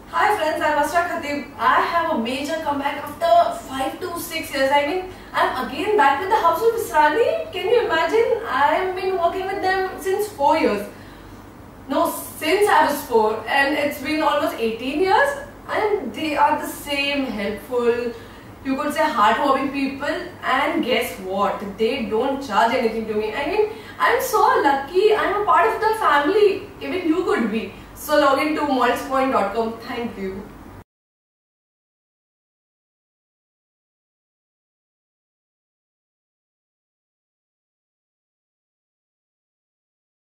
Hi friends, I'm Asra Khateeb. I have a major comeback after 5 to 6 years. I'm again back with the House of Israni. Can you imagine? I've been working with them since 4 years. No, since I was 4, and it's been almost 18 years. And they are the same helpful, you could say heartwarming people. And guess what? They don't charge anything to me. I'm so lucky. I'm a part of the family. Even you could be. So log in to moldspoint.com. Thank you.